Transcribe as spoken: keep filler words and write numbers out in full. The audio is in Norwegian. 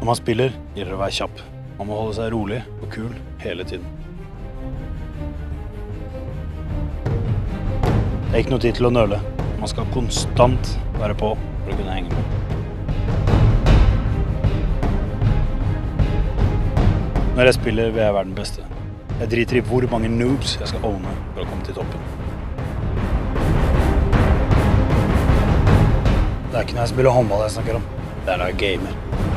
Når man spiller, gjelder det å være kjapp. Man må holde seg rolig og kul hele tiden. Det er ikke noe tid til å nøle. Man skal konstant være på for å kunne henge med. Når jeg spiller, vil jeg være den beste. Jeg driter i hvor mange noobs jeg skal owne for å komme til toppen. Det er ikke når jeg spiller håndball jeg snakker om. Det er når jeg gamer.